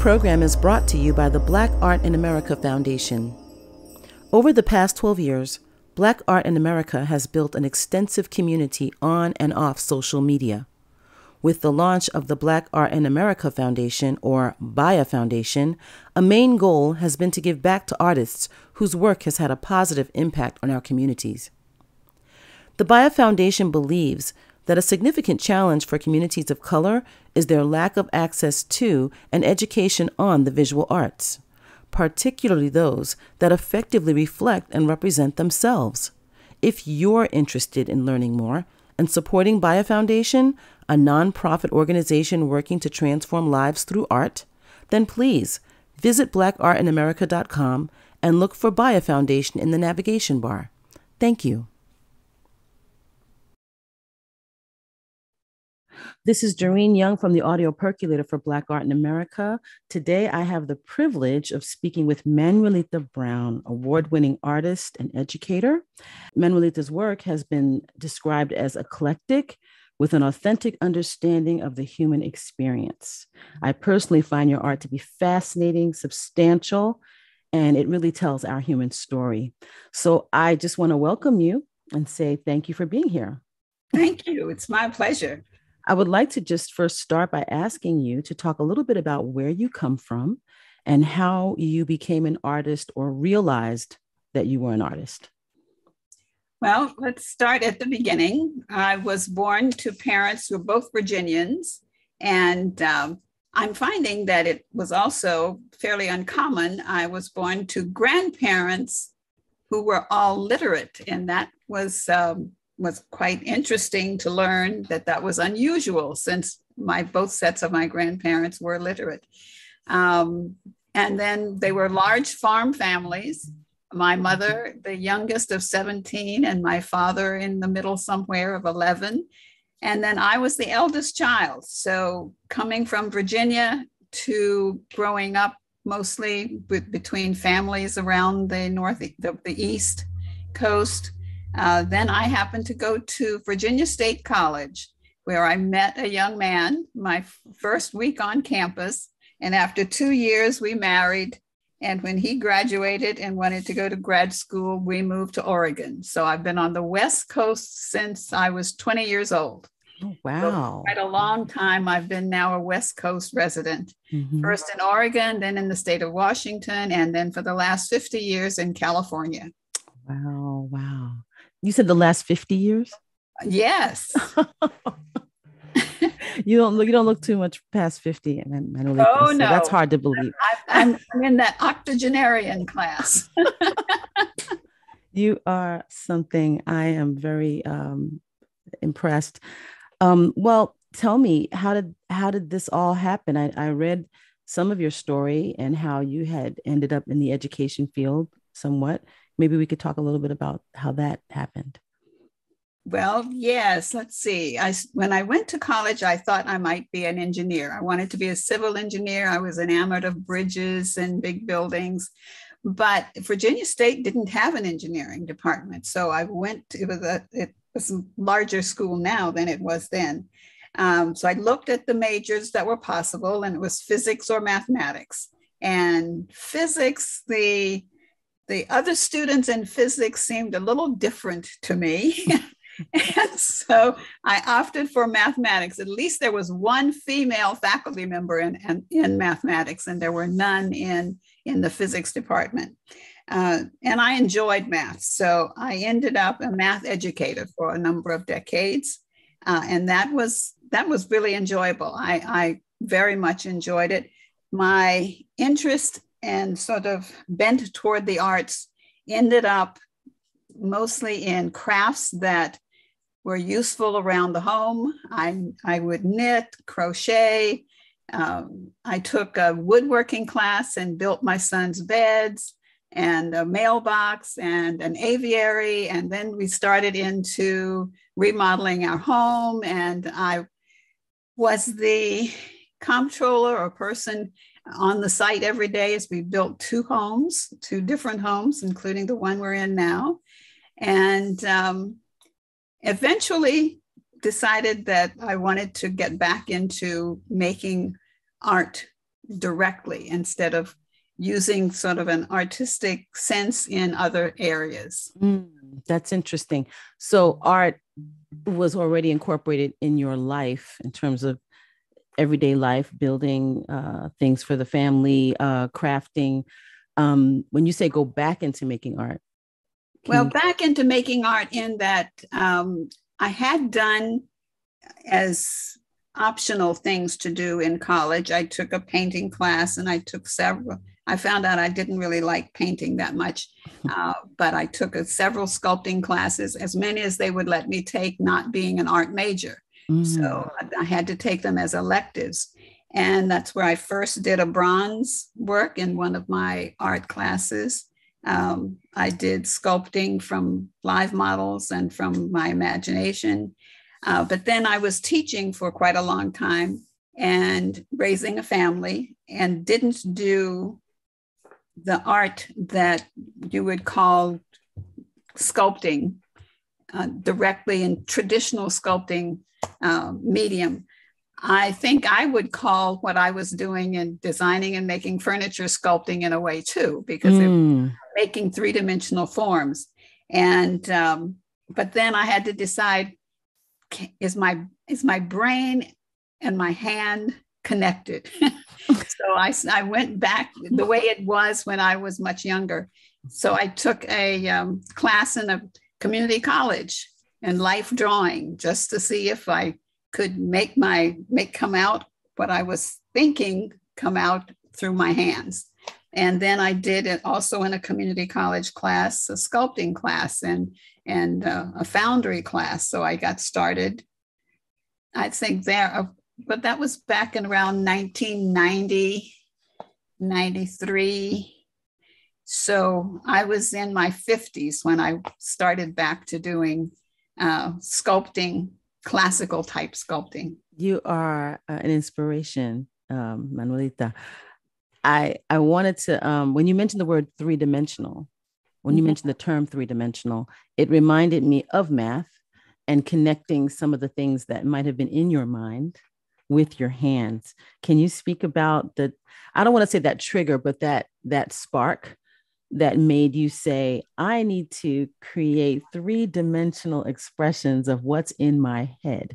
program is brought to you by the Black Art in America Foundation. Over the past 12 years, Black Art in America has built an extensive community on and off social media. With the launch of the Black Art in America Foundation, or BAYA Foundation, a main goal has been to give back to artists whose work has had a positive impact on our communities. The BAYA Foundation believes that a significant challenge for communities of color is their lack of access to and education on the visual arts, particularly those that effectively reflect and represent themselves. If you're interested in learning more and supporting BAYA Foundation, a nonprofit organization working to transform lives through art, then please visit blackartinamerica.com and look for BAYA Foundation in the navigation bar. Thank you. This is Doreen Young from the Audio Percolator for Black Art in America. Today, I have the privilege of speaking with Manuelita Brown, award-winning artist and educator. Manuelita's work has been described as eclectic, with an authentic understanding of the human experience. I personally find your art to be fascinating, substantial, and it really tells our human story. So I just want to welcome you and say thank you for being here. Thank you. It's my pleasure. I would like to just first start by asking you to talk a little bit about where you come from and how you became an artist or realized that you were an artist. Well, let's start at the beginning. I was born to parents who were both Virginians, and I'm finding that it was also fairly uncommon. I was born to grandparents who were all literate, and that was quite interesting to learn that was unusual since both sets of my grandparents were literate. And then they were large farm families. My mother, the youngest of 17, and my father in the middle somewhere of 11. And then I was the eldest child. So coming from Virginia to growing up mostly between families around the East Coast, then I happened to go to Virginia State College, where I met a young man my first week on campus. And after 2 years, we married. And when he graduated and wanted to go to grad school, we moved to Oregon. So I've been on the West Coast since I was 20 years old. Oh, wow. So quite a long time. I've been now a West Coast resident, first in Oregon, then in the state of Washington, and then for the last 50 years in California. Wow, wow. You said the last 50 years? Yes. You don't look too much past 50. Manuelita, oh, so no. That's hard to believe. I'm in that octogenarian class. You are something. I am very impressed. Well, tell me, how did this all happen? I read some of your story and how you had ended up in the education field somewhat. Maybe we could talk a little bit about how that happened. Well, yes, let's see. When I went to college, I thought I might be an engineer. I wanted to be a civil engineer. I was enamored of bridges and big buildings, but Virginia State didn't have an engineering department. So I went, it was a larger school now than it was then. So I looked at the majors that were possible, and it was physics or mathematics. And physics, the other students in physics seemed a little different to me. And so I opted for mathematics. At least there was one female faculty member in mathematics, and there were none in the physics department. And I enjoyed math. So I ended up a math educator for a number of decades. And that was really enjoyable. I very much enjoyed it. My interest and sort of bent toward the arts ended up mostly in crafts that were useful around the home. I would knit, crochet. I took a woodworking class and built my son's beds and a mailbox and an aviary. And then we started into remodeling our home. And I was the comptroller or person on the site every day as we built two different homes, including the one we're in now. And eventually decided that I wanted to get back into making art directly instead of using sort of an artistic sense in other areas. That's interesting. So art was already incorporated in your life in terms of everyday life, building things for the family, crafting. When you say go back into making art, well, back into making art in that I had done as optional things to do in college. I took a painting class and I took several. I found out I didn't really like painting that much, but I took several sculpting classes, as many as they would let me take, not being an art major. So I had to take them as electives. And that's where I first did a bronze work in one of my art classes. I did sculpting from live models and from my imagination. But then I was teaching for quite a long time and raising a family, and didn't do the art that you would call sculpting directly in traditional sculpting medium. I think I would call what I was doing in designing and making furniture sculpting in a way too, because it was making three-dimensional forms. And but then I had to decide, is my brain and my hand connected? So I went back the way it was when I was much younger. So I took a class in a community college in life drawing, just to see if I could make come out what I was thinking come out through my hands. And then I did it also in a community college class, a sculpting class, and a foundry class. So I got started, I think there, but that was back in around 1990, 93. So I was in my 50s when I started back to doing sculpting, classical type sculpting. You are an inspiration, Manuelita. I wanted to, when you mentioned the word three-dimensional, when you mentioned the term three-dimensional, it reminded me of math and connecting some of the things that might have been in your mind with your hands. Can you speak about I don't want to say that trigger, but that spark that made you say, I need to create three-dimensional expressions of what's in my head?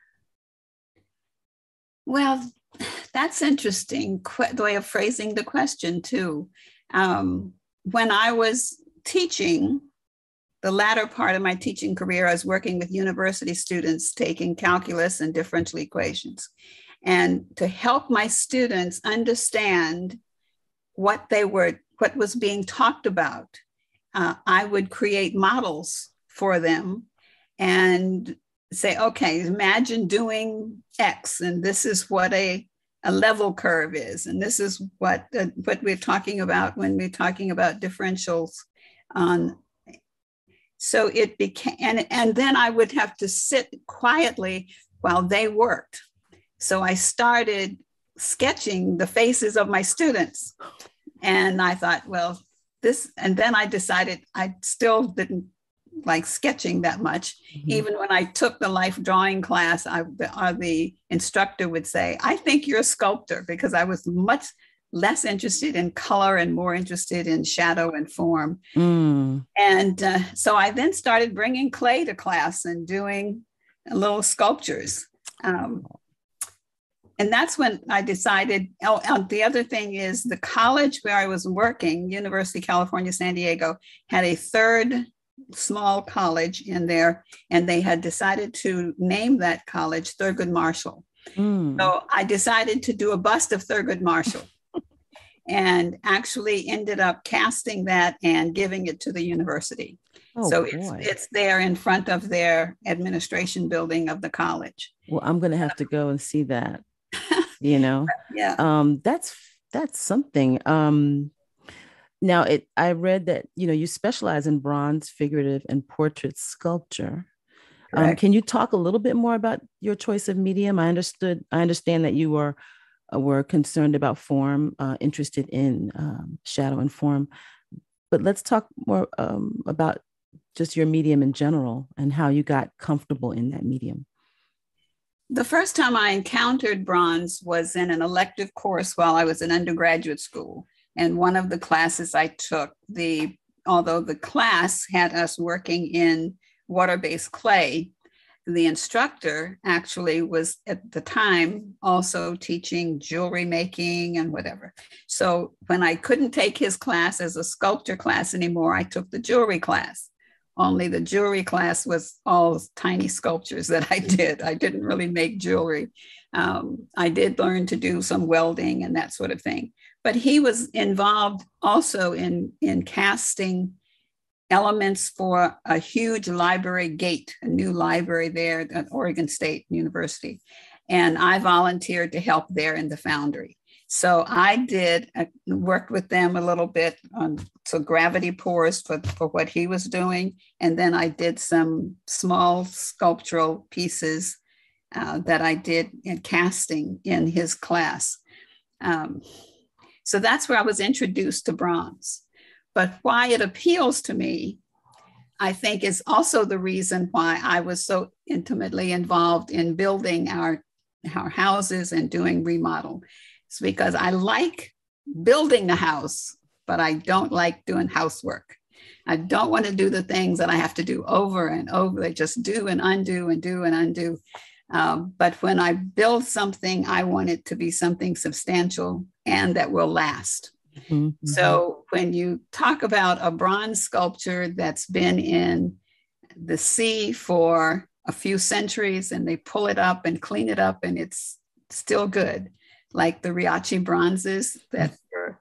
Well, that's interesting, the way of phrasing the question too. When I was teaching, the latter part of my teaching career, I was working with university students taking calculus and differential equations. And to help my students understand what was being talked about, I would create models for them and say, okay, imagine doing X, and this is what a level curve is, and this is what we're talking about when we're talking about differentials on. So it became, and then I would have to sit quietly while they worked. So I started sketching the faces of my students. And I thought, well, and then I decided I still didn't like sketching that much. Even when I took the life drawing class, the instructor would say, I think you're a sculptor, because I was much less interested in color and more interested in shadow and form. And so I then started bringing clay to class and doing little sculptures. And that's when I decided, the other thing is the college where I was working, University of California, San Diego, had a third small college in there, and they had decided to name that college Thurgood Marshall. So I decided to do a bust of Thurgood Marshall and actually ended up casting that and giving it to the university. So it's there in front of their administration building of the college. Well, I'm going to have to go and see that. Yeah. That's something. Now I read that, you specialize in bronze, figurative, and portrait sculpture. Can you talk a little bit more about your choice of medium? I understand that you were concerned about form, interested in shadow and form, but let's talk more about just your medium in general and how you got comfortable in that medium. The first time I encountered bronze was in an elective course while I was in undergraduate school. And one of the classes I took, although the class had us working in water-based clay, the instructor actually was at the time also teaching jewelry making and whatever. So when I couldn't take his class as a sculpture class anymore, I took the jewelry class. Only the jewelry class was all tiny sculptures that I did. I didn't really make jewelry. I did learn to do some welding and that sort of thing. But he was involved also in casting elements for a huge library gate, a new library there at Oregon State University. And I volunteered to help there in the foundry. So I worked with them a little bit on gravity pours for what he was doing. And then I did some small sculptural pieces that I did in casting in his class. So that's where I was introduced to bronze. But why it appeals to me, I think, is also the reason why I was so intimately involved in building our houses and doing remodel. It's because I like building a house, but I don't like doing housework. I don't want to do the things that I have to do over and over. They just do and undo and do and undo. But when I build something, I want it to be something substantial and that will last. Mm-hmm. So when you talk about a bronze sculpture that's been in the sea for a few centuries and they pull it up and clean it up and it's still good, like the Riachi bronzes that were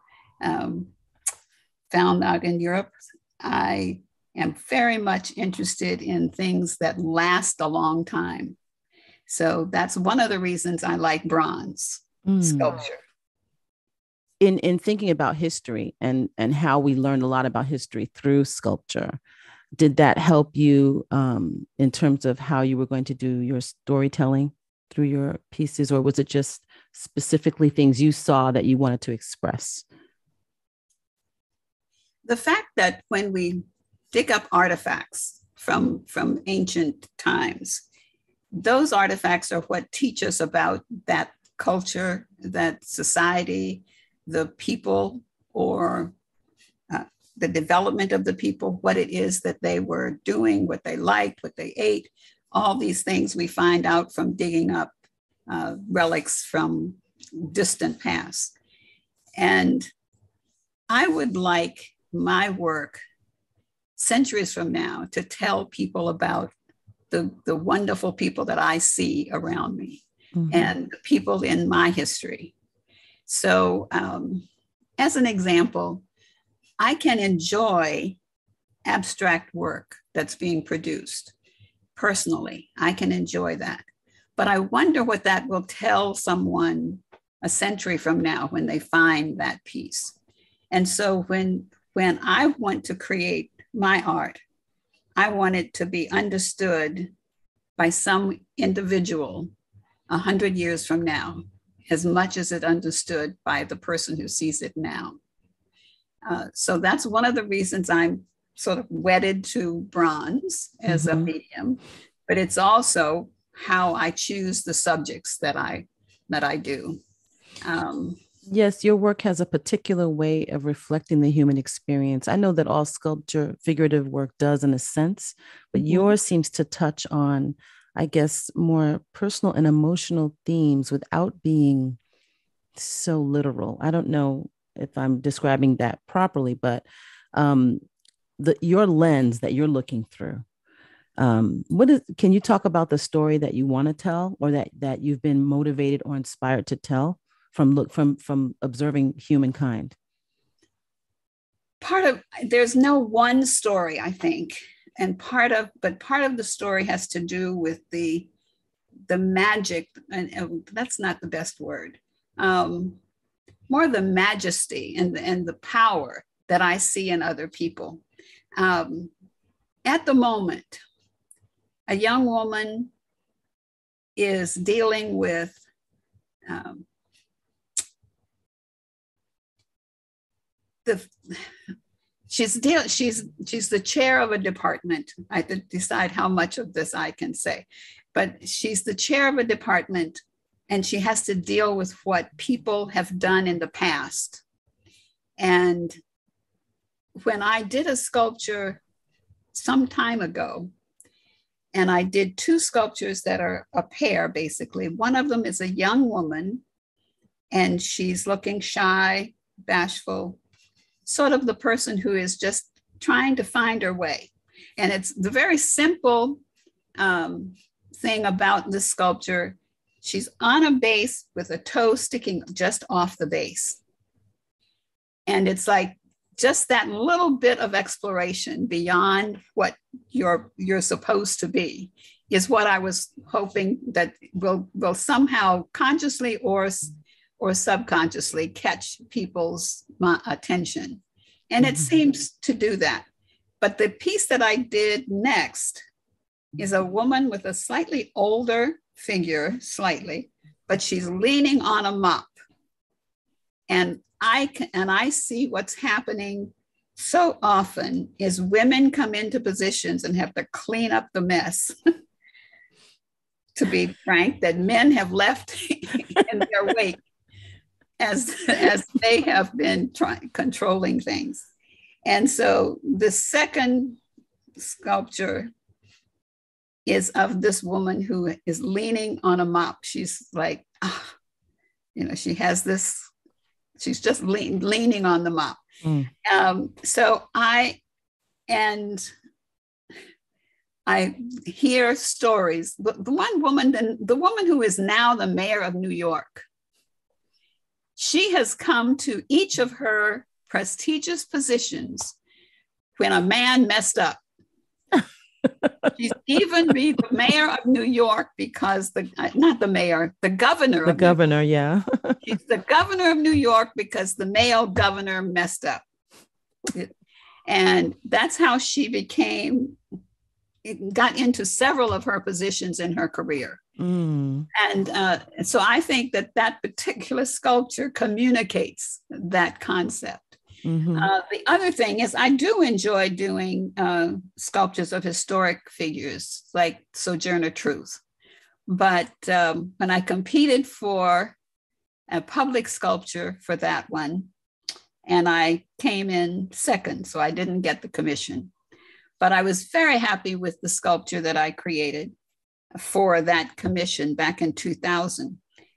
found out in Europe, I am very much interested in things that last a long time. So that's one of the reasons I like bronze sculpture. In thinking about history and how we learned a lot about history through sculpture, did that help you in terms of how you were going to do your storytelling through your pieces, or was it just specifically things you saw that you wanted to express? The fact that when we dig up artifacts from ancient times, those artifacts are what teach us about that culture, that society, the people, or the development of the people, what it is that they were doing, what they liked, what they ate. All these things we find out from digging up relics from distant past. And I would like my work centuries from now to tell people about the wonderful people that I see around me and the people in my history. So as an example, I can enjoy abstract work that's being produced personally. I can enjoy that. But I wonder what that will tell someone a century from now when they find that piece. And so when I want to create my art, I want it to be understood by some individual 100 years from now, as much as it understood by the person who sees it now. So that's one of the reasons I'm sort of wedded to bronze as a medium, but it's also how I choose the subjects that I do. Yes, your work has a particular way of reflecting the human experience. I know that all sculpture, figurative work does in a sense, but yours seems to touch on, I guess, more personal and emotional themes without being so literal. I don't know if I'm describing that properly, but your lens that you're looking through. Can you talk about the story that you want to tell, or that you've been motivated or inspired to tell from observing humankind? There's no one story, I think. And part of the story has to do with the magic, and that's not the best word. More the majesty and the power that I see in other people. At the moment, a young woman is dealing with she's the chair of a department. I have to decide how much of this I can say. but she's the chair of a department, and she has to deal with what people have done in the past. And when I did a sculpture some time ago, and I did two sculptures that are a pair, basically. One of them is a young woman, and she's looking shy, bashful, sort of the person who is just trying to find her way. And it's the very simple thing about this sculpture. She's on a base with a toe sticking just off the base. And it's like just that little bit of exploration beyond what you're supposed to be is what I was hoping that will somehow consciously or subconsciously catch people's attention. And it seems to do that. But the piece that I did next is a woman with a slightly older figure, but she's leaning on a mop. And I see what's happening so often is women come into positions and have to clean up the mess. To be frank, that men have left in their wake as they have been controlling things. And so the second sculpture is of this woman who is leaning on a mop. She's like, she has this. She's just leaning on the mop. So I hear stories. The woman who is now the mayor of New York, she has come to each of her prestigious positions when a man messed up. She's even be the mayor of New York because the governor. The governor, yeah. She's the governor of New York because the male governor messed up. And that's how she got into several of her positions in her career. And so I think that particular sculpture communicates that concept. The other thing is I do enjoy doing sculptures of historic figures like Sojourner Truth. But when I competed for a public sculpture for that one, and I came in second, so I didn't get the commission. But I was very happy with the sculpture that I created for that commission back in 2000.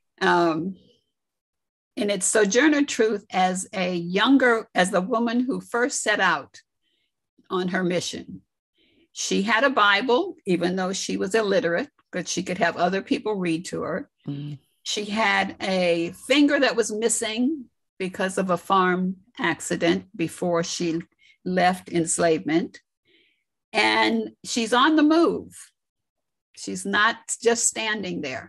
And it's Sojourner Truth as the woman who first set out on her mission. She had a Bible, even though she was illiterate, but she could have other people read to her. She had a finger that was missing because of a farm accident before she left enslavement. And she's on the move. She's not just standing there.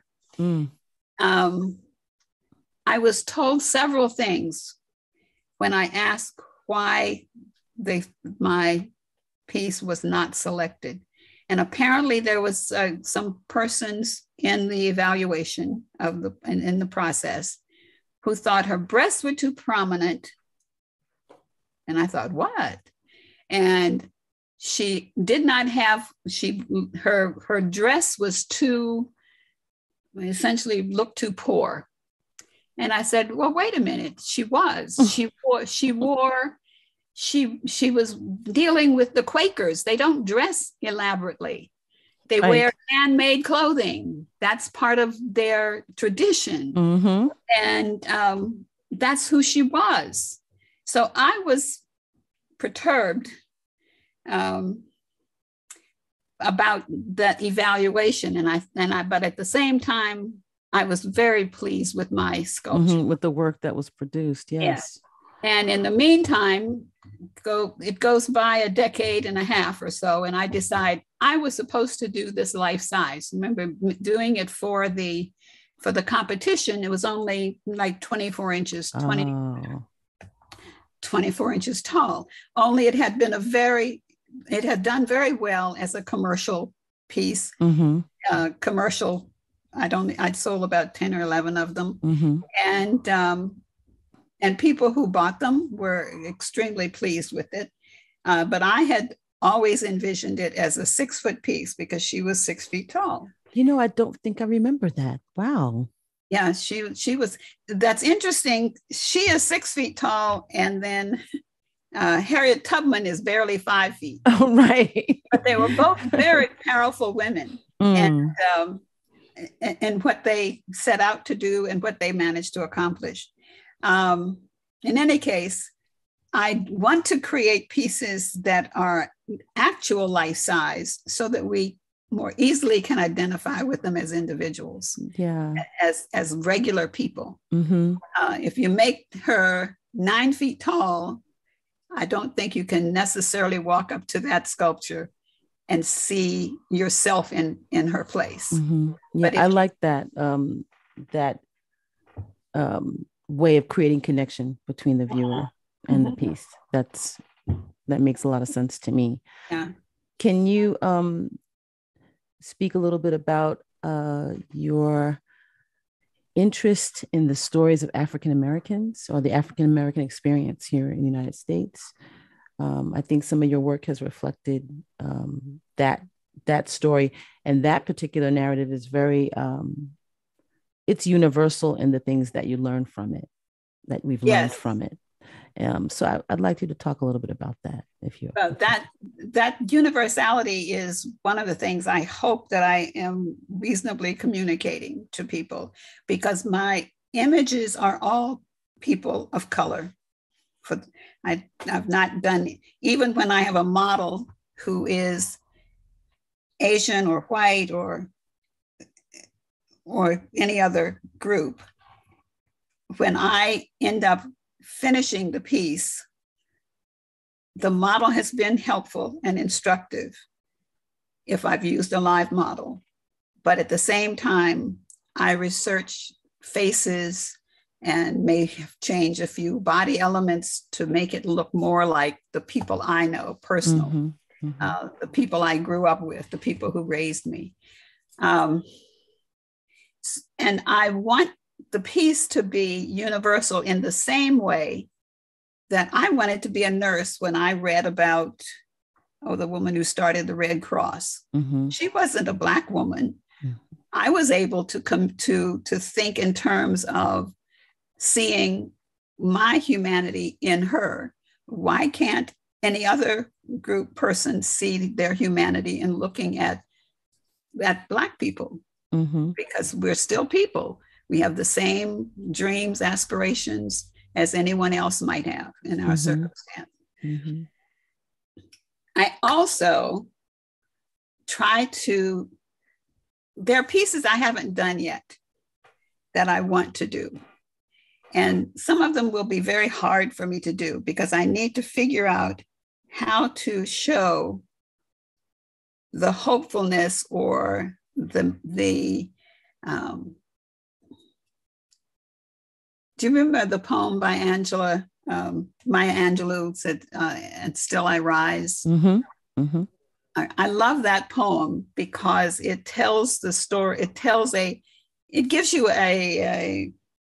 I was told several things when I asked why my piece was not selected. And apparently there was some persons in the evaluation in the process who thought her breasts were too prominent. And I thought, what? And she did not have, her dress was essentially looked too poor. And I said, well, wait a minute. She was dealing with the Quakers. They don't dress elaborately. They wear handmade clothing. That's part of their tradition. And that's who she was. So I was perturbed about that evaluation. But at the same time, I was very pleased with my sculpture. With the work that was produced, yes. And in the meantime, it goes by a decade and a half or so, and I decide I was supposed to do this life size. Remember doing it for the competition, it was only like 24 inches, 24 inches tall. Only it had done very well as a commercial piece, commercial. I sold about 10 or 11 of them. And people who bought them were extremely pleased with it. But I had always envisioned it as a 6-foot piece because she was 6 feet tall. I don't think I remember that. Wow. Yeah, she was. That's interesting. She is 6 feet tall, and then Harriet Tubman is barely 5 feet. Oh, right. But they were both very powerful women, and Mm. um, and what they set out to do and what they managed to accomplish. Um, in any case, I want to create pieces that are actual life size so that we more easily can identify with them as individuals, Yeah. as regular people. Mm-hmm. If you make her 9 feet tall, I don't think you can necessarily walk up to that sculpture and see yourself in her place. Mm-hmm. Yeah, But I if like that way of creating connection between the viewer and the piece. That makes a lot of sense to me. yeah, Can you speak a little bit about your interest in the stories of African Americans or the African American experience here in the United States? I think some of your work has reflected that story, and that particular narrative is very it's universal in the things that you learn from it, that we've learned yes, from it. So I'd like you to talk a little bit about that, if you. that universality is one of the things I hope that I am reasonably communicating to people, because my images are all people of color. For I've not done, even when I have a model who is Asian or white or any other group, when I end up finishing the piece, the model has been helpful and instructive if I've used a live model. But at the same time, I research faces and may have changed a few body elements to make it look more like the people I know, personal, the people I grew up with, the people who raised me. And I want the piece to be universal in the same way that I wanted to be a nurse when I read about, the woman who started the Red Cross. Mm-hmm. She wasn't a Black woman. Mm-hmm. I was able to come to think in terms of seeing my humanity in her. Why can't any other group person see their humanity in looking at Black people? Mm-hmm. Because we're still people. We have the same dreams, aspirations as anyone else might have in our circumstance. Mm-hmm. I also try to, there are pieces I haven't done yet that I want to do. And some of them will be very hard for me to do because I need to figure out how to show the hopefulness or the do you remember the poem by Maya Angelou said, "And Still I Rise"? Mm-hmm. Mm-hmm. I love that poem because it tells the story. It gives you a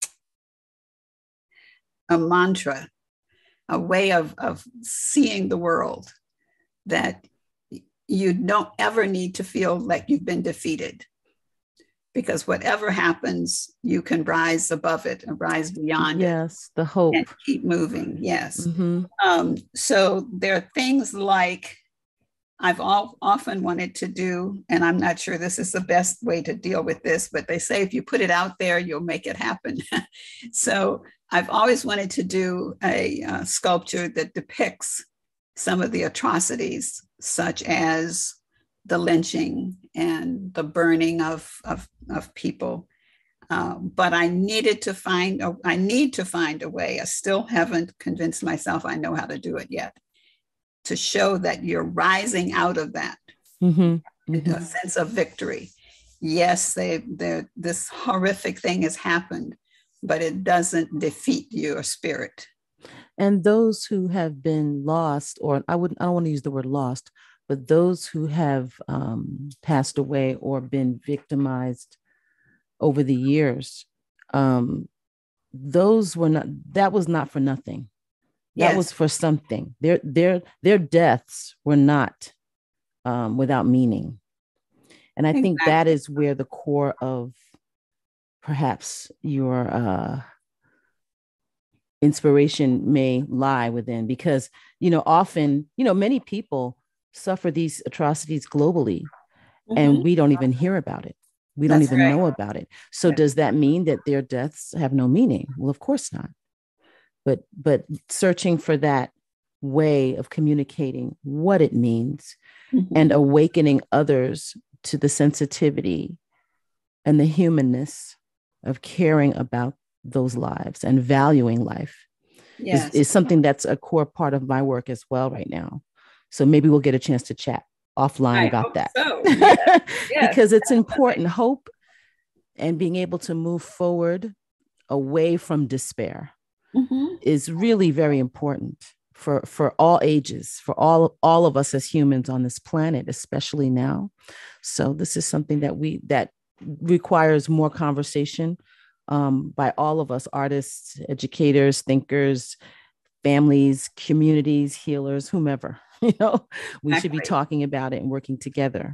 mantra, a way of seeing the world, that you don't ever need to feel like you've been defeated, because whatever happens, you can rise above it and rise beyond it. Yes, the hope. And keep moving, yes. Mm-hmm. So there are things like I've often wanted to do, and I'm not sure this is the best way to deal with this, but they say if you put it out there, you'll make it happen. So I've always wanted to do a sculpture that depicts some of the atrocities, such as the lynching and the burning of people. But I need to find a way. I still haven't convinced myself I know how to do it yet, to show that you're rising out of that, a sense of victory. Yes, this horrific thing has happened, but it doesn't defeat your spirit. And those who have been lost, or I don't want to use the word lost, but those who have passed away or been victimized over the years, that was not for nothing. That was for something. Their deaths were not without meaning. And I think that Exactly. is where the core of perhaps your inspiration may lie within, because, often, many people suffer these atrocities globally, and Hmm. we don't even hear about it. We don't That's even right. know about it. So Yes. does that mean that their deaths have no meaning? Well, of course not. But searching for that way of communicating what it means and Hmm. awakening others to the sensitivity and the humanness of caring about those lives and valuing life Yes. is something that's a core part of my work as well right now. So maybe we'll get a chance to chat offline I about hope that. so. Yes. Yes. Because it's Definitely. important. Hope and being able to move forward away from despair Hmm. is really very important for all ages, for all of us as humans on this planet, especially now. So this is something that requires more conversation, by all of us, artists, educators, thinkers, families, communities, healers, whomever. We should be Exactly. talking about it and working together,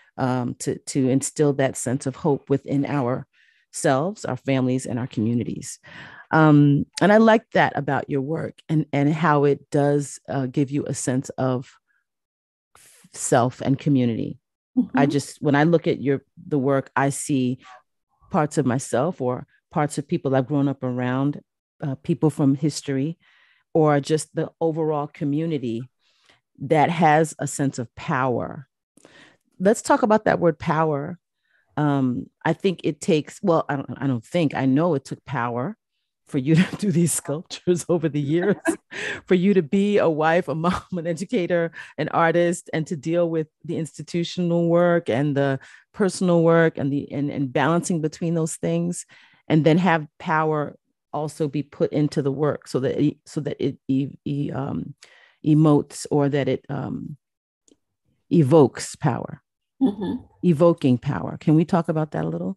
to instill that sense of hope within ourselves, our families, and our communities. And I like that about your work, and how it does give you a sense of self and community. I Hmm. just, when I look at the work, I see parts of myself or parts of people I've grown up around, people from history, or just the overall community that has a sense of power. Let's talk about that word power. I think it takes, well, I don't think, I know it took power for you to do these sculptures over the years, for you to be a wife, a mom, an educator, an artist, and to deal with the institutional work and the personal work and balancing between those things, and then have power also be put into the work so that it emotes, or that it evokes power, Hmm. evoking power. Can we talk about that a little?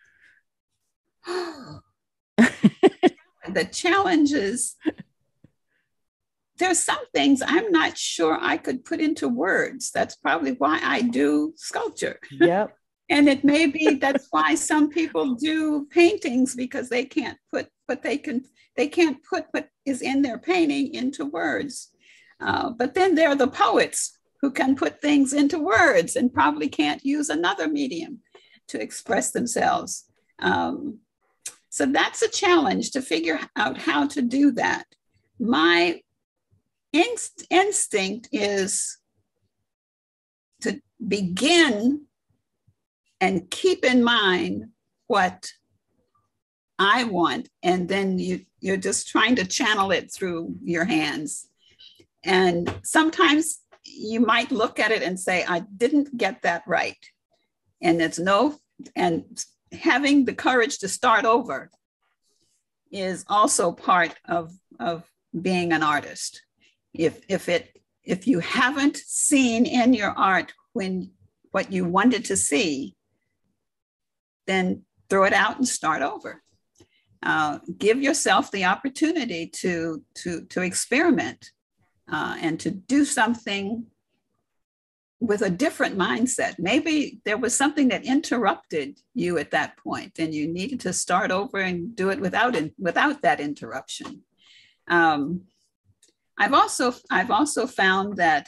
The challenges, there's some things I'm not sure I could put into words. That's probably why I do sculpture. Yep. And it may be that's why some people do paintings, because they can't put what is in their painting into words. But then there are the poets who can put things into words and probably can't use another medium to express themselves. Um, so that's a challenge to figure out how to do that. My instinct is to begin and keep in mind what I want, and then you're just trying to channel it through your hands. And sometimes you might look at it and say, I didn't get that right. And it's no, and having the courage to start over is also part of being an artist. If you haven't seen in your art when what you wanted to see, then throw it out and start over. Give yourself the opportunity to experiment, and to do something with a different mindset. Maybe there was something that interrupted you at that point, and you needed to start over and do it without that interruption. Um, I've also found that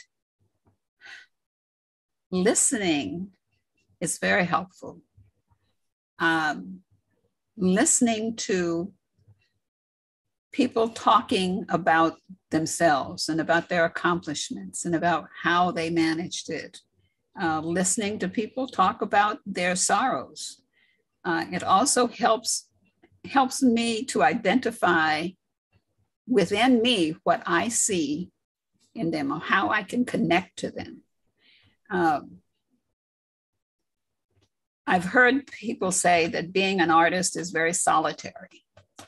listening is very helpful. Um, Listening to people talking about themselves and about their accomplishments and about how they managed it. Listening to people talk about their sorrows. It also helps me to identify within me what I see in them, or how I can connect to them. Um, I've heard people say that being an artist is very solitary.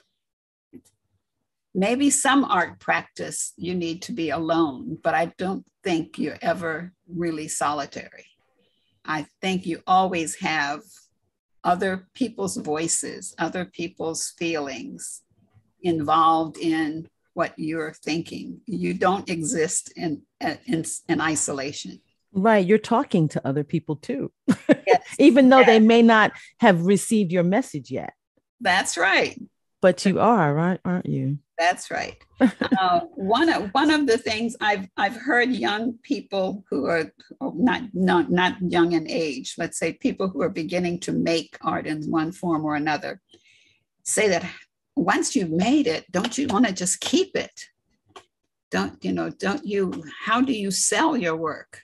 Maybe some art practice you need to be alone, but I don't think you're ever really solitary. I think you always have other people's voices, other people's feelings involved in what you're thinking. You don't exist in isolation. Right. You're talking to other people too, Yes, even though they yes, may not have received your message yet, that's right. but you are, right? Aren't you? That's right. One of the things I've heard young people who are not young in age, let's say people who are beginning to make art in one form or another, say that once you've made it, don't you want to just keep it? Don't you? How do you sell your work?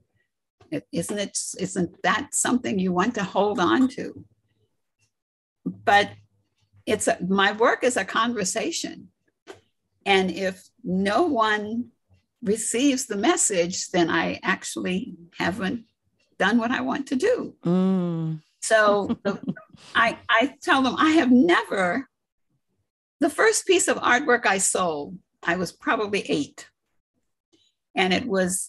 Isn't that something you want to hold on to? But my work is a conversation. And if no one receives the message, then I actually haven't done what I want to do. Mm. So I tell them I have never, the first piece of artwork I sold, I was probably 8. And it was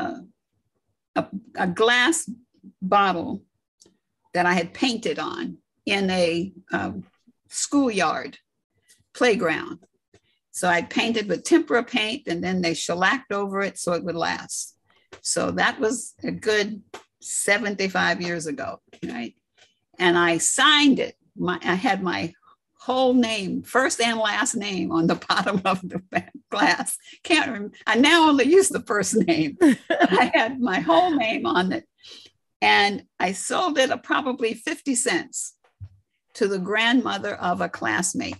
a glass bottle that I had painted on in a schoolyard playground. So I painted with tempera paint, and then they shellacked over it so it would last. So that was a good 75 years ago, right? And I signed it. I had my whole name, first and last name, on the bottom of the glass. Can't remember. I now only use the first name. I had my whole name on it. And I sold it at probably 50 cents to the grandmother of a classmate.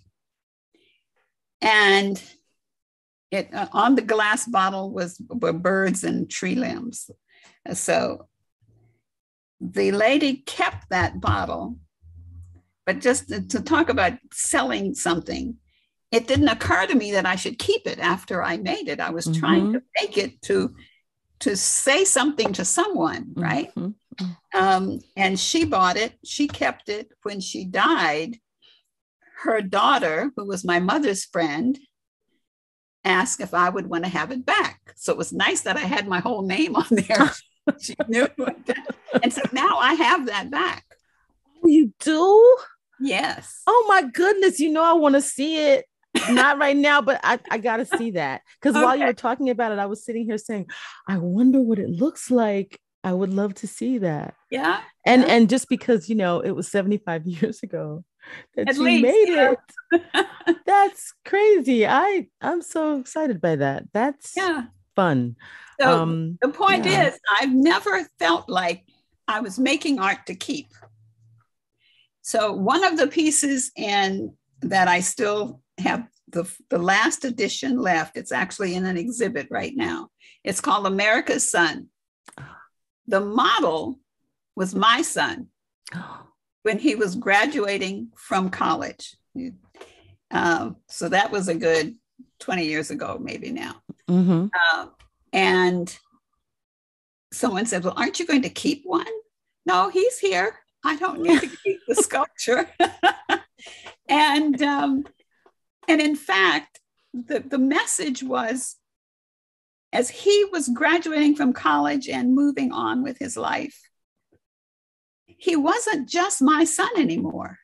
And it on the glass bottle were birds and tree limbs. So the lady kept that bottle, but just to talk about selling something, it didn't occur to me that I should keep it after I made it. I was trying to make it to say something to someone, right? And she bought it. She kept it. When she died, her daughter, who was my mother's friend, asked if I would want to have it back. So it was nice that I had my whole name on there. She knew it. And so now I have that back. Oh, you do? Yes. Oh my goodness. I want to see it. Not right now, but I got to see that. Because while you were talking about it, I was sitting here saying, I wonder what it looks like. I would love to see that. Yeah. And just because, it was 75 years ago that At you least, made it. That's crazy. I'm so excited by that. That's fun. So the point is, I've never felt like I was making art to keep. So one of the pieces that I still have the last edition left, it's actually in an exhibit right now. It's called America's Son. The model was my son when he was graduating from college. So that was a good 20 years ago, maybe now. And someone said, well, aren't you going to keep one? No, he's here. I don't need to keep the sculpture. And in fact, the message was, as he was graduating from college and moving on with his life, he wasn't just my son anymore.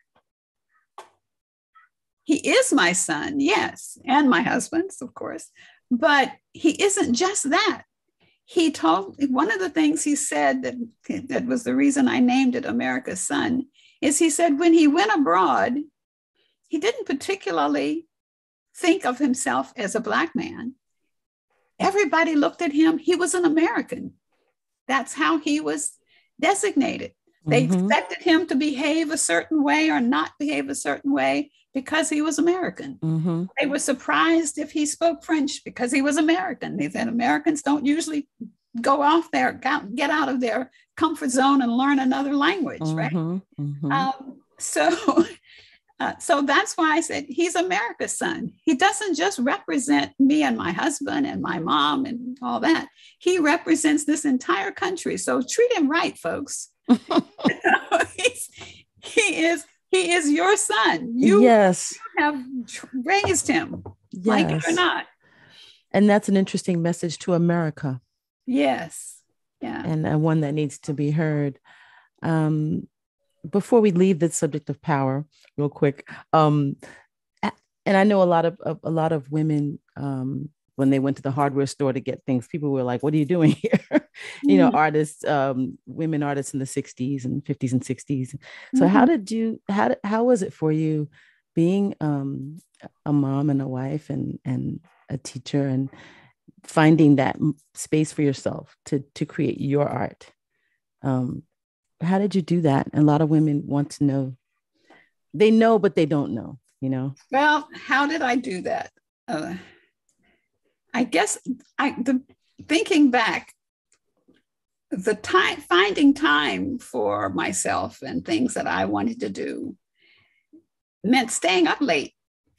He is my son, yes, and my husband's, of course, but he isn't just that. He told, one of the things he said that was the reason I named it America's Son, is he said when he went abroad, he didn't particularly think of himself as a Black man. Everybody looked at him. He was an American. That's how he was designated. They expected him to behave a certain way or not behave a certain way because he was American. They were surprised if he spoke French because he was American. They said Americans don't usually go off there, get out of their comfort zone and learn another language, right? So that's why I said he's America's son. He doesn't just represent me and my husband and my mom and all that. He represents this entire country. So treat him right, folks. He is your son. You have raised him, like it or not. And that's an interesting message to America. Yes. Yeah. And one that needs to be heard. Before we leave the subject of power, real quick, and I know a lot of women, when they went to the hardware store to get things, people were like, "What are you doing here?" Mm. artists, women artists in the 60s and 50s and 60s. So Mhm. how was it for you being a mom and a wife and a teacher and finding that space for yourself to create your art? Um, how did you do that? And a lot of women want to know. They know, but they don't know. Well, how did I do that? Uh, I guess thinking back, the time finding time for myself and things that I wanted to do meant staying up late.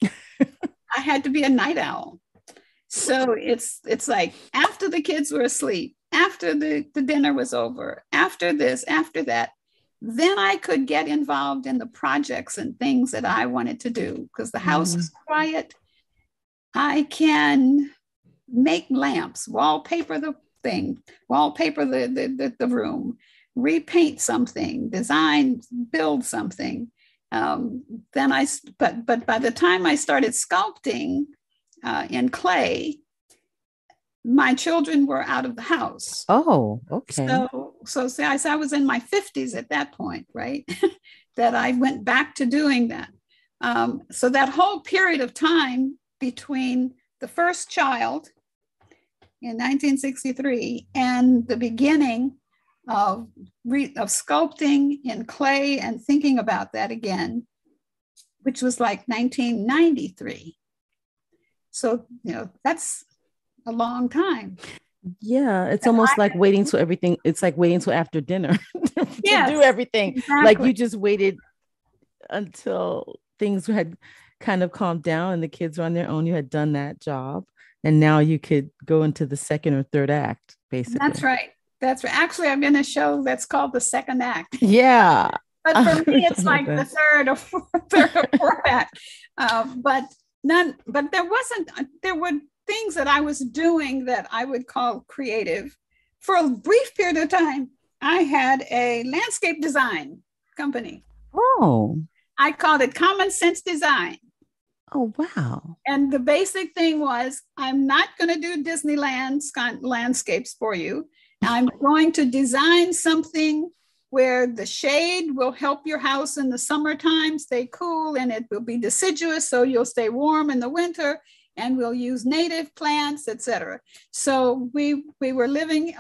I had to be a night owl. So it's like after the kids were asleep, after the dinner was over, after this, after that, then I could get involved in the projects and things that I wanted to do because the house Mhm. is quiet. I can make lamps, wallpaper the thing, wallpaper the room, repaint something, design, build something. Then but by the time I started sculpting in clay, my children were out of the house. Oh, okay. So say I was in my 50s at that point, right? That I went back to doing that. So that whole period of time between the first child in 1963 and the beginning of sculpting in clay and thinking about that again, which was like 1993. So, that's a long time. Yeah, it's almost like waiting till everything, it's like waiting till after dinner to do Yes, everything. Like exactly. you just waited until things had kind of calmed down and the kids were on their own. You had done that job. And now you could go into the second or third act, That's basically. right. That's right. Actually, I'm in a show that's called The Second Act. Yeah. But for I me, it's love like the that. third or fourth act. But none. But there wasn't. There were things that I was doing that I would call creative. For a brief period of time, I had a landscape design company. Oh, I called it Common Sense Design. oh, wow. And the basic thing was, I'm not going to do Disneyland landscapes for you. I'm going to design something where the shade will help your house in the summertime stay cool, and it will be deciduous so you'll stay warm in the winter, and we'll use native plants, etc. So we were living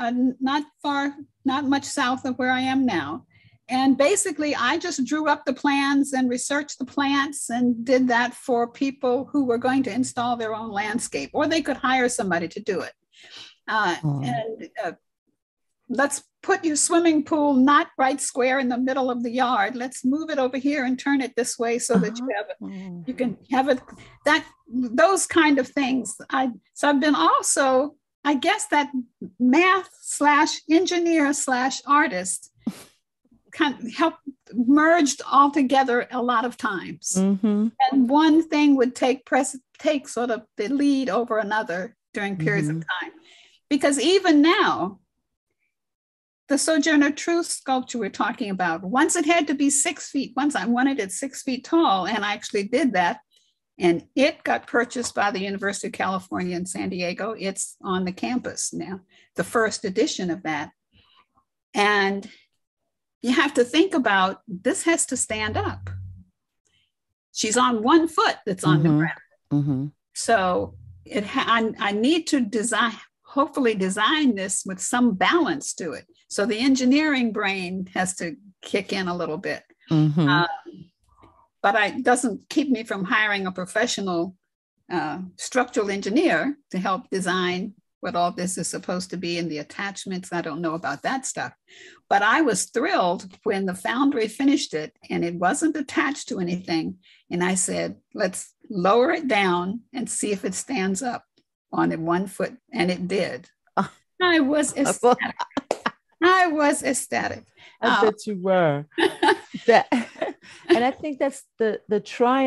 not much south of where I am now. And basically, I just drew up the plans and researched the plants and did that for people who were going to install their own landscape, or they could hire somebody to do it. Oh. And let's put your swimming pool not right square in the middle of the yard. Let's move it over here and turn it this way so that Uh-huh. you can have it, that those kind of things. So I've been also, I guess, that math slash engineer slash artist kind of helped merged all together a lot of times. Mm-hmm. And one thing would take sort of the lead over another during periods of Mm-hmm. time. Because even now, the Sojourner Truth sculpture we're talking about, once it had to be 6 feet, once I wanted it 6 feet tall, and I actually did that. And it got purchased by the University of California in San Diego. It's on the campus now, the first edition of that. And you have to think about, this has to stand up. She's on one foot that's on the Mm-hmm. ground. Mm-hmm. So I need to hopefully design this with some balance to it. So the engineering brain has to kick in a little bit. Mm-hmm. Uh, but it doesn't keep me from hiring a professional structural engineer to help design what all this is supposed to be and the attachments. I don't know about that stuff. But I was thrilled when the foundry finished it and it wasn't attached to anything. And I said, let's lower it down and see if it stands up on it 1 foot. And it did. Oh, I was ecstatic. I was ecstatic. I bet you were. That, and I think that's the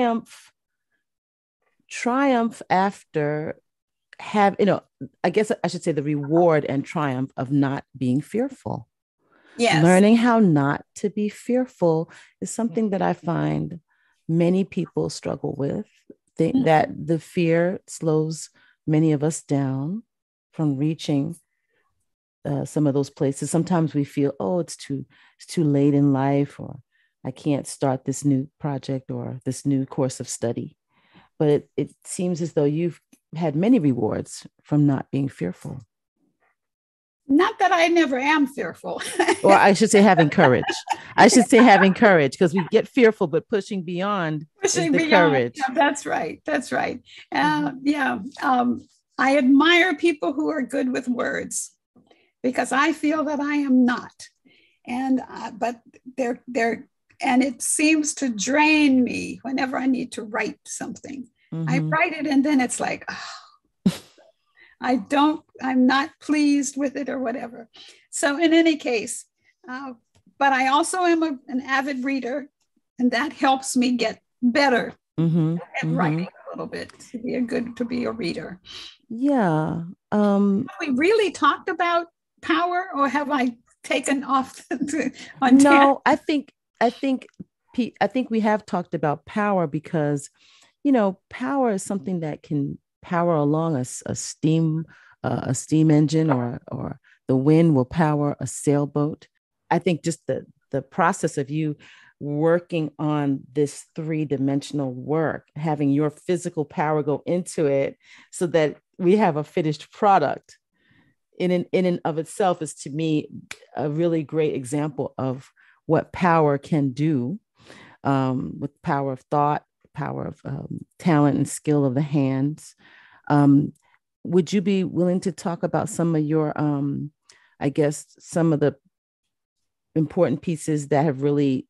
triumph after I guess I should say the reward and triumph of not being fearful. Yes. Learning how not to be fearful is something that I find many people struggle with. That the fear slows many of us down from reaching some of those places. Sometimes we feel, oh, it's too late in life, or I can't start this new project or this new course of study. But it seems as though you've had many rewards from not being fearful. Not that I never am fearful. Or I should say having courage. I should say having courage, because we get fearful, but pushing beyond is the courage. Yeah, that's right. That's right. Yeah. I admire people who are good with words, because I feel that I am not. And but and it seems to drain me whenever I need to write something. I write it and then it's like, oh, I'm not pleased with it or whatever. So in any case, but I also am an avid reader, and that helps me get better at writing a little bit to be a reader. Yeah. Have we really talked about power, or have I taken off on No, I think we have talked about power, because, power is something that can power along a steam engine, or the wind will power a sailboat. I think just the process of you working on this three-dimensional work, having your physical power go into it so that we have a finished product in and of itself is, to me, a really great example of what power can do, with power of thought, power of talent and skill of the hands. Would you be willing to talk about some of your, I guess, some of the important pieces that have really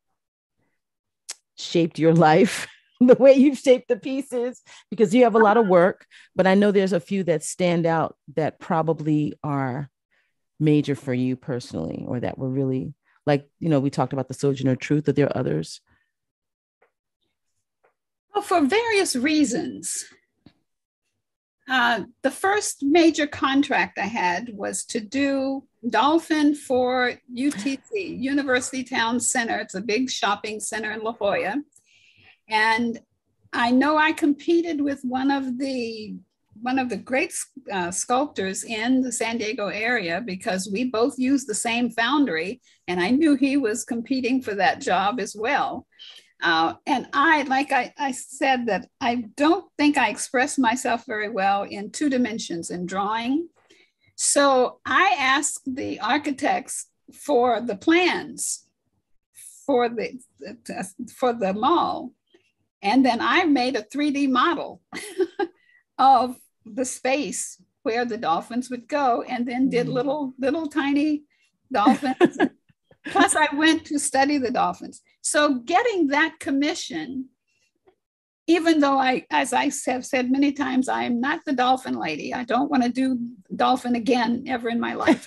shaped your life the way you've shaped the pieces? Because you have a lot of work, but I know there's a few that stand out that probably are major for you personally, or that were really, like, we talked about the Sojourner Truth, but there are others. Well, for various reasons. The first major contract I had was to do Dolphin for UTC, University Town Center. It's a big shopping center in La Jolla. And I know I competed with one of the great sculptors in the San Diego area, because we both used the same foundry, and I knew he was competing for that job as well. And I said, that I don't think I express myself very well in two dimensions in drawing. So I asked the architects for the plans for the mall. And then I made a 3D model of the space where the dolphins would go, and then did little tiny dolphins. Plus, I went to study the dolphins. So getting that commission, even though as I have said many times, I am not the dolphin lady. I don't want to do dolphin again ever in my life.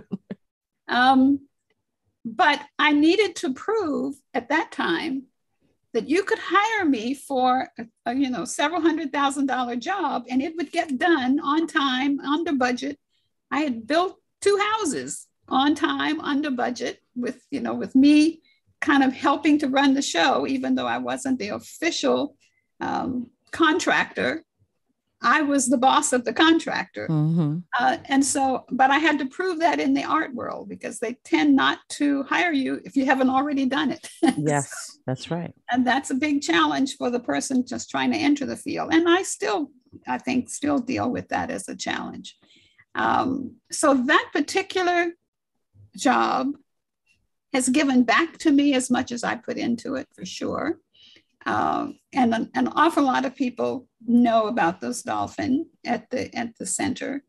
But I needed to prove at that time that you could hire me for a several $100,000 job, and it would get done on time, under budget. I had built 2 houses on time, under budget, with me kind of helping to run the show, even though I wasn't the official contractor. I was the boss of the contractor. And so, but I had to prove that in the art world, because they tend not to hire you if you haven't already done it. Yes, that's right. And that's a big challenge for the person just trying to enter the field. And I think still deal with that as a challenge. So that particular job has given back to me as much as I put into it, for sure. And an awful lot of people know about those dolphins at the center.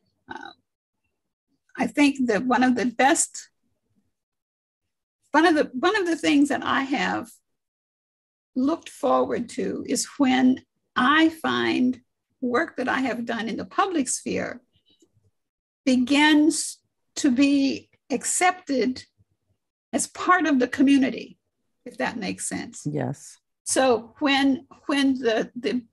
I think that one of the things that I have looked forward to is when I find work that I have done in the public sphere begins to be accepted as part of the community, if that makes sense. Yes. So when the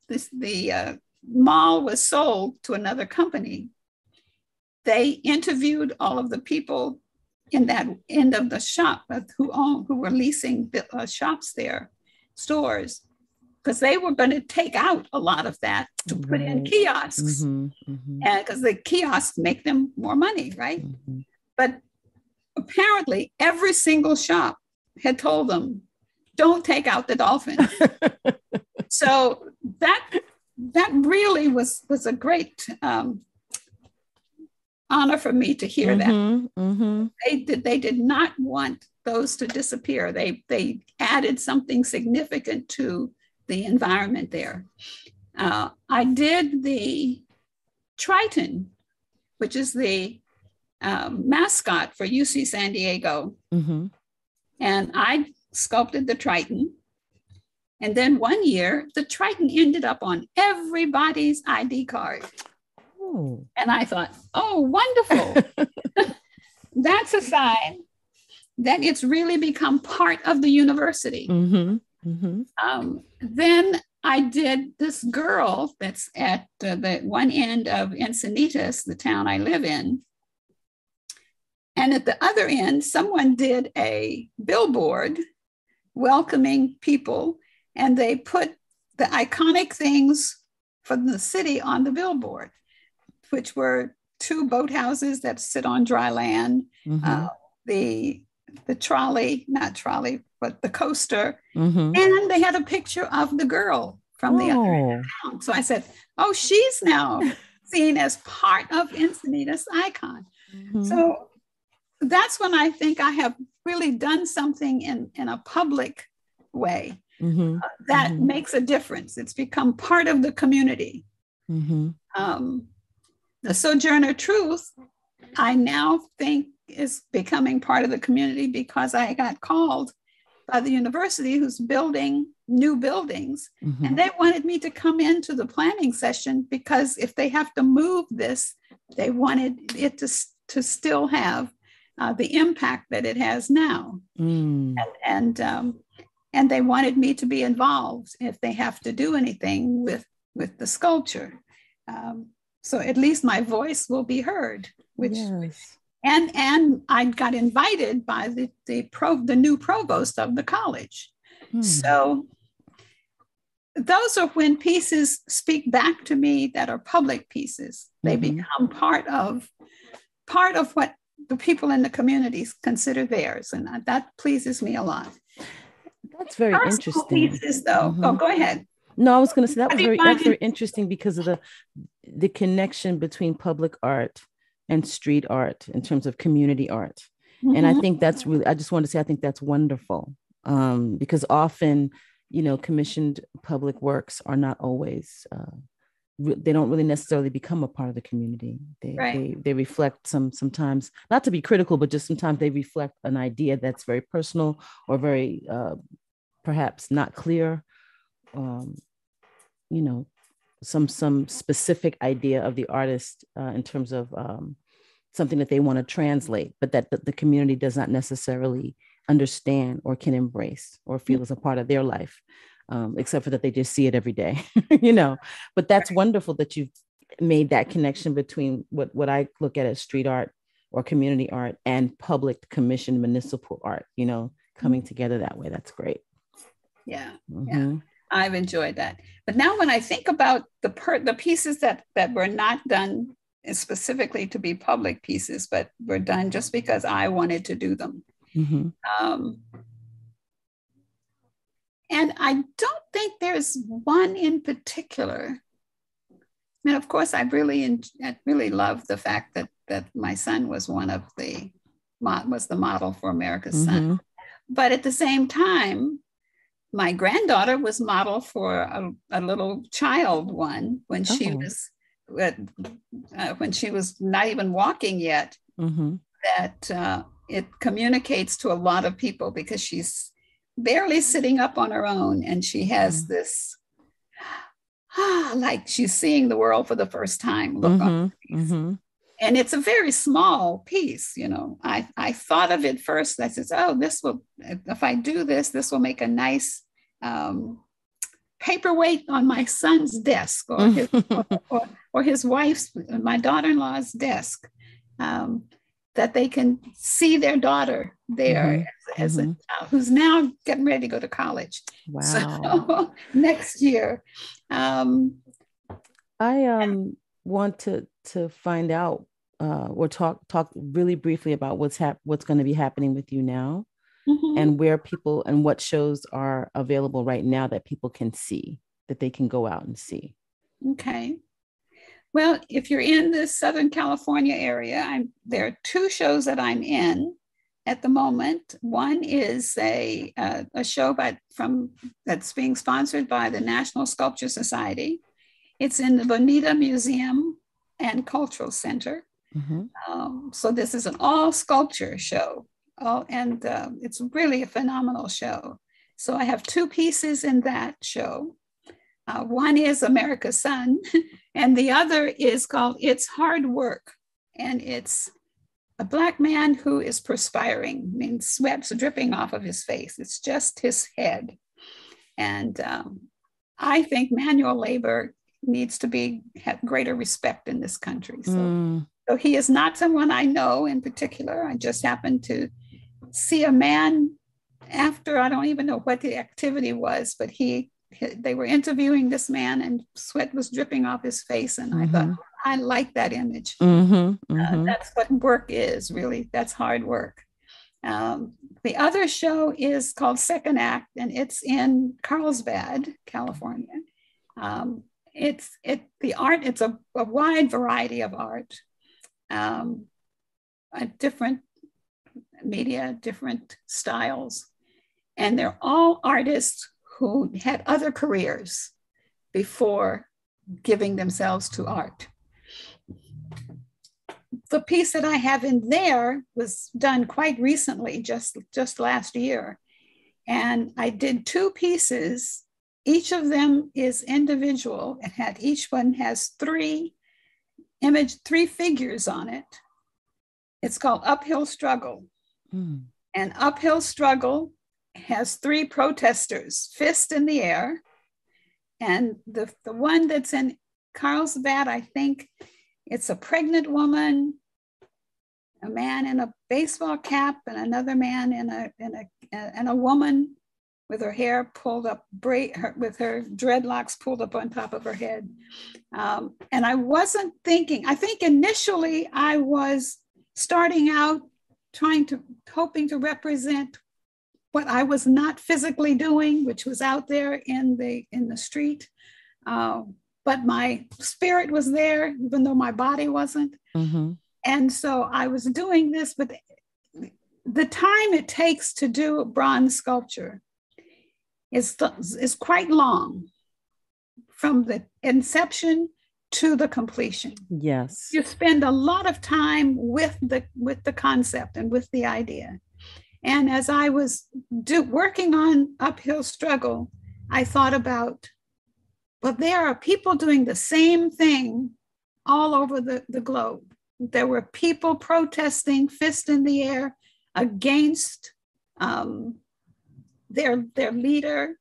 mall was sold to another company, they interviewed all of the people in that end of the shop who were leasing shops there, stores, because they were going to take out a lot of that to put in kiosks, and because the kiosks make them more money, right? But apparently every single shop had told them, don't take out the dolphins. So that really was a great honor for me to hear that. They did not want those to disappear. They added something significant to the environment there. I did the Triton, which is the mascot for UC San Diego. And I sculpted the Triton. And then one year, the Triton ended up on everybody's ID card. Ooh. And I thought, oh, wonderful. That's a sign that it's really become part of the university. Then I did this girl that's at the one end of Encinitas, the town I live in. And at the other end, someone did a billboard welcoming people, and they put the iconic things from the city on the billboard, which were 2 boathouses that sit on dry land, the trolley, not trolley, but the coaster. And they had a picture of the girl from the other end of town. So I said, oh, she's now seen as part of Encinitas icon. So that's when I think I have really done something in a public way that makes a difference. It's become part of the community. The Sojourner Truth, I now think is becoming part of the community because I got called by the university who's building new buildings. And they wanted me to come into the planning session because if they have to move this, they wanted it to still have the impact that it has now. And they wanted me to be involved if they have to do anything with the sculpture. So at least my voice will be heard, which and I got invited by the new provost of the college. So those are when pieces speak back to me that are public pieces. They become part of what the people in the communities consider theirs, and that pleases me a lot. That's very interesting. Pieces, though. Oh, go ahead. No, I was going to say that's very interesting because of the connection between public art and street art in terms of community art. And I think that's really, I just want to say, I think that's wonderful because often, commissioned public works are not always, they don't really necessarily become a part of the community. They reflect sometimes, not to be critical, but just sometimes they reflect an idea that's very personal or very perhaps not clear. Some specific idea of the artist in terms of something that they want to translate, but that the community does not necessarily understand or can embrace or feel as a part of their life, except for that they just see it every day, But that's wonderful that you've made that connection between what I look at as street art or community art and public commissioned municipal art, coming together that way. That's great. Yeah. I've enjoyed that. But now when I think about the pieces that were not done specifically to be public pieces, but were done just because I wanted to do them. And I don't think there's one in particular. I mean, of course, I really love the fact that my son was the model for America's Son. But at the same time, my granddaughter was model for a little child one when she was not even walking yet. That it communicates to a lot of people because she's barely sitting up on her own, and she has this like she's seeing the world for the first time look on her face. And it's a very small piece, I thought of it first. I said, oh, if I do this will make a nice paperweight on my son's desk or his wife's, my daughter-in-law's desk, that they can see their daughter there as a child who's now getting ready to go to college. Wow. So next year. I want to find out or talk really briefly about what's going to be happening with you now, Mhm. and where people and what shows are available right now that people can see, that they can go out and see. Okay. Well, if you're in the Southern California area, there are two shows that I'm in at the moment. One is a show that's being sponsored by the National Sculpture Society. It's in the Bonita Museum and Cultural Center. Mm-hmm. So this is an all sculpture show, and it's really a phenomenal show. So I have two pieces in that show. One is America's Son, and the other is called It's Hard Work. And it's a Black man who is perspiring, means sweat's dripping off of his face. It's just his head. And I think manual labor needs to have greater respect in this country. So he is not someone I know in particular. I just happened to see a man after, I don't even know what the activity was, but they were interviewing this man and sweat was dripping off his face. And I thought, I like that image. That's what work is, really. That's hard work. The other show is called Second Act, and it's in Carlsbad, California. It's a wide variety of art, different media, different styles, and they're all artists who had other careers before giving themselves to art. The piece that I have in there was done quite recently, just last year. And I did two pieces. Each of them is individual. Each one has three figures on it. It's called Uphill Struggle. And Uphill Struggle has three protesters, fist in the air. And the one that's in Carlsbad, I think it's a pregnant woman, a man in a baseball cap, and another man and a woman with her hair pulled up, with her dreadlocks pulled up on top of her head. And I wasn't thinking, I think initially I was starting out hoping to represent what I was not physically doing, which was out there in the street. But my spirit was there, even though my body wasn't. And so I was doing this, but the time it takes to do a bronze sculpture is quite long, from the inception to the completion. Yes. You spend a lot of time with the concept and with the idea. And as I was working on Uphill Struggle, I thought about, well, there are people doing the same thing all over the globe. There were people protesting, fist in the air, against their leader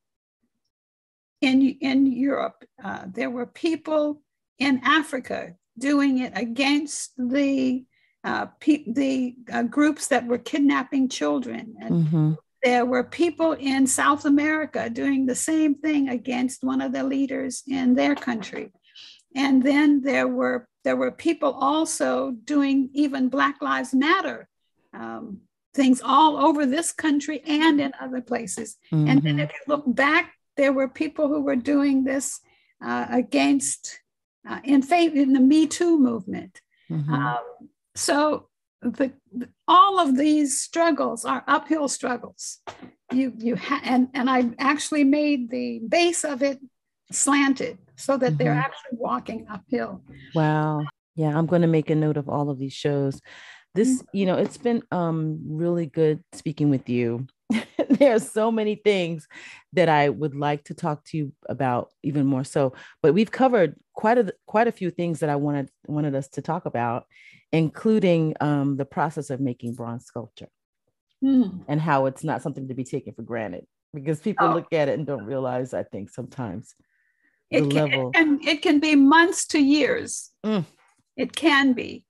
in Europe. There were people in Africa doing it against the groups that were kidnapping children. And there were people in South America doing the same thing against one of the leaders in their country. And then there were people also doing even Black Lives Matter things all over this country and in other places. And then if you look back, there were people who were doing this against, in the Me Too movement. So all of these struggles are uphill struggles. And I actually made the base of it slanted so that they're actually walking uphill. Wow. Yeah, I'm going to make a note of all of these shows. This, it's been really good speaking with you. There are so many things that I would like to talk to you about even more so, but we've covered quite a few things that I wanted us to talk about, including the process of making bronze sculpture and how it's not something to be taken for granted, because people look at it and don't realize, I think sometimes it can be months to years. It can be.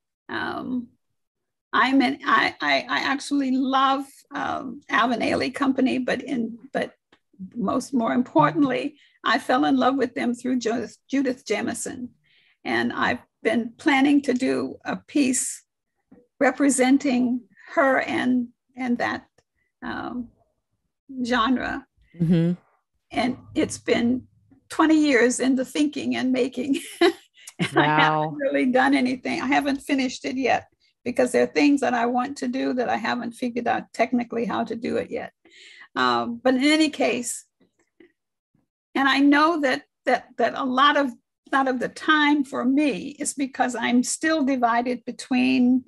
I actually love Alvin Ailey Company, but more importantly, I fell in love with them through Judith Jamison, and I've been planning to do a piece representing her and that um, genre. Mm-hmm. And it's been 20 years in the thinking and making. And I haven't Wow. really done anything. I haven't finished it yet because there are things that I want to do that I haven't figured out technically how to do it yet. But in any case, and I know that a lot of the time for me is because I'm still divided between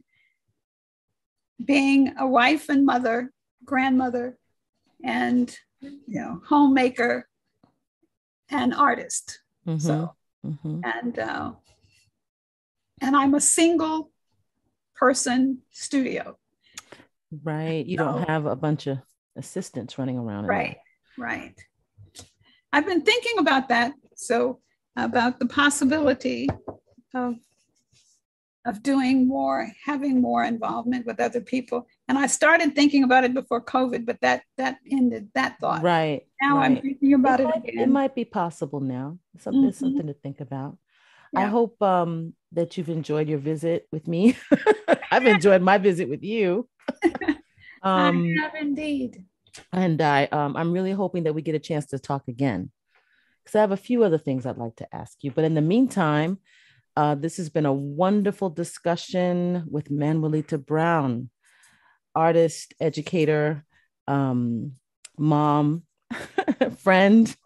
being a wife and mother, grandmother, and homemaker and artist. Mm-hmm. So Mm-hmm. and I'm a single person studio. Right. You don't So have a bunch of assistants running around in right, there. right. I've been thinking about that. So about the possibility of doing more, having more involvement with other people. And I started thinking about it before COVID, but that ended that thought. Right. Now I'm Right. thinking about it It again. might be possible now. It's Mm-hmm. something to think about. I Yeah, hope that you've enjoyed your visit with me. I've enjoyed my visit with you. I Um, have indeed. and I'm really hoping that we get a chance to talk again because I have a few other things I'd like to ask you. But in the meantime, this has been a wonderful discussion with Manuelita Brown, artist, educator, um, mom, friend,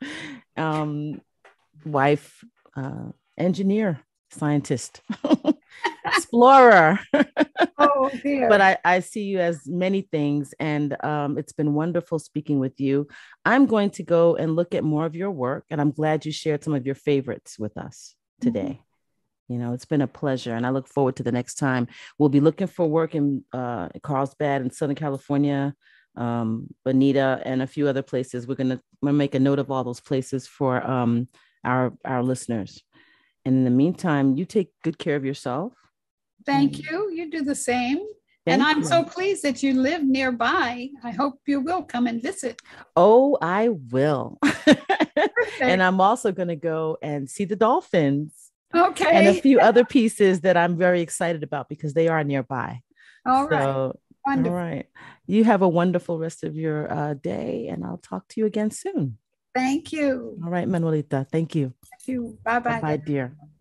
um, wife, engineer, scientist, explorer. Oh But dear. I see you as many things, and it's been wonderful speaking with you. I'm going to go and look at more of your work, and I'm glad you shared some of your favorites with us Mm-hmm. today. You know, it's been a pleasure, and I look forward to the next time. We'll be looking for work in Carlsbad in Southern California, Bonita, and a few other places. We're gonna make a note of all those places for our listeners. And in the meantime, you take good care of yourself. Thank And you. You do the same. And thank I'm so you. pleased that you live nearby. I hope you will come and visit. Oh, I will. And Perfect. I'm also going to go and see the dolphins and a Okay. few other pieces that I'm very excited about because they are nearby. All right. So, all Wonderful. right. You have a wonderful rest of your day, and I'll talk to you again soon. Thank you. All right, Manuelita. Thank you. Thank you. Bye Bye bye. bye, dear.